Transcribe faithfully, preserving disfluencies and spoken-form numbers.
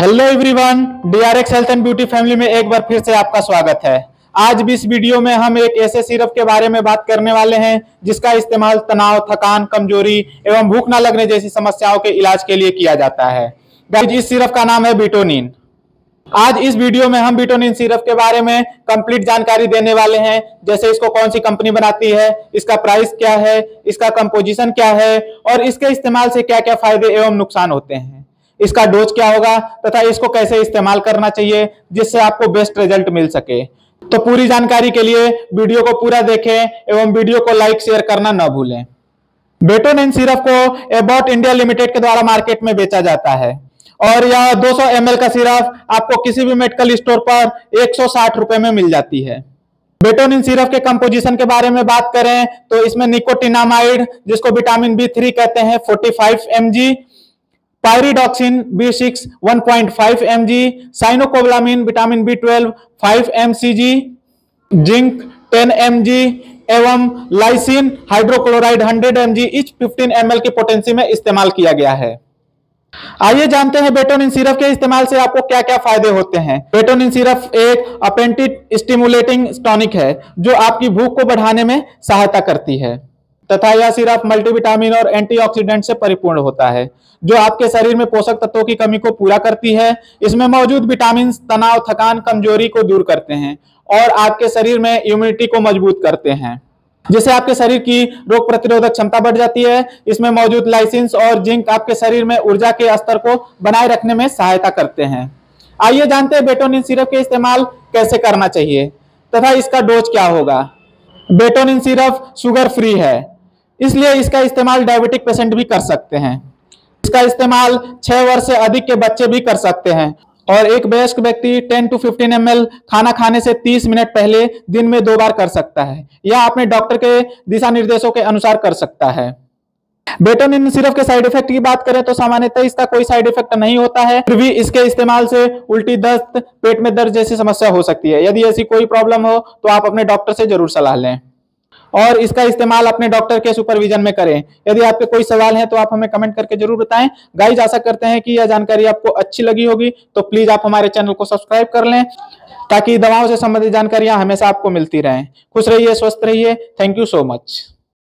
Hello everyone, DRX health and beauty family में एक बार फिर से आपका स्वागत है। आज भी इस वीडियो में हम एक ऐसे सिरप के बारे में बात करने वाले हैं जिसका इस्तेमाल तनाव, थकान, कमजोरी एवं भूख न लगने जैसी समस्याओं के इलाज के लिए किया जाता है। गाइस, इस सिरप का नाम है बिटोनिन। आज इस वीडियो में हम बिटोनिन सिरप के बारे में कंप्लीट जानकारी देने वाले हैं, जैसे इसको कौन सी कंपनी बनाती है, इसका प्राइस क्या है, इसका कंपोजिशन क्या है और इसके इस्तेमाल से क्या क्या फायदे एवं नुकसान होते हैं, इसका डोज क्या होगा तथा इसको कैसे इस्तेमाल करना चाहिए जिससे आपको बेस्ट रिजल्ट मिल सके। तो पूरी जानकारी के लिए वीडियो को पूरा देखें एवं वीडियो को लाइक शेयर करना न भूलें। बिटोनिन सिरप को एबॉट इंडिया लिमिटेड के द्वारा मार्केट में बेचा जाता है और यह दो सौ एम एल का सिरप आपको किसी भी मेडिकल स्टोर पर एक सौ साठ रुपए में मिल जाती है। बिटोनिन सिरप के कंपोजिशन के बारे में बात करें तो इसमें निकोटिनामाइड, जिसको विटामिन बी थ्री कहते हैं, पैंतालीस M G, pyridoxine B six one point five M G, cyanocobalamin vitamin B twelve five M C G, zinc ten M G एवं lysine hydrochloride hundred M G each fifteen M L की potency में इस्तेमाल किया गया है। आइए जानते हैं बिटोनिन सिरप के इस्तेमाल से आपको क्या क्या फायदे होते हैं। बिटोनिन सिरप एक अपेटाइट स्टिमुलेटिंग टॉनिक है जो आपकी भूख को बढ़ाने में सहायता करती है तथा यह सिरप मल्टीविटामिन और एंटीऑक्सीडेंट से परिपूर्ण होता है जो आपके शरीर में पोषक तत्वों की कमी को पूरा करती है। इसमें मौजूद विटामिन तनाव, थकान, कमजोरी को दूर करते हैं और आपके शरीर में इम्यूनिटी को मजबूत करते हैं, जिससे आपके शरीर की रोग प्रतिरोधक क्षमता बढ़ जाती है। इसमें मौजूद लाइसिन्स और जिंक आपके शरीर में ऊर्जा के स्तर को बनाए रखने में सहायता करते हैं। आइए जानते हैं बिटोनिन सिरप के इस्तेमाल कैसे करना चाहिए तथा इसका डोज क्या होगा। बिटोनिन सिरप शुगर फ्री है, इसलिए इसका इस्तेमाल डायबिटिक पेशेंट भी कर सकते हैं। इसका इस्तेमाल छह वर्ष से अधिक के बच्चे भी कर सकते हैं और एक वयस्क व्यक्ति ten to fifteen M L खाना खाने से तीस मिनट पहले दिन में दो बार कर सकता है या अपने डॉक्टर के दिशा निर्देशों के अनुसार कर सकता है। बिटोनिन सिरप के साइड इफेक्ट की बात करें तो सामान्यतः इसका कोई साइड इफेक्ट नहीं होता है, फिर भी इसके इस्तेमाल से उल्टी, दस्त, पेट में दर्द जैसी समस्या हो सकती है। यदि ऐसी कोई प्रॉब्लम हो तो आप अपने डॉक्टर से जरूर सलाह लें और इसका इस्तेमाल अपने डॉक्टर के सुपरविजन में करें। यदि आपके कोई सवाल है तो आप हमें कमेंट करके जरूर बताएं। गाइस, आशा करते हैं कि यह जानकारी आपको अच्छी लगी होगी, तो प्लीज आप हमारे चैनल को सब्सक्राइब कर लें ताकि दवाओं से संबंधित जानकारियां हमेशा आपको मिलती रहें। खुश रहिए, स्वस्थ रहिए। Thank you so much.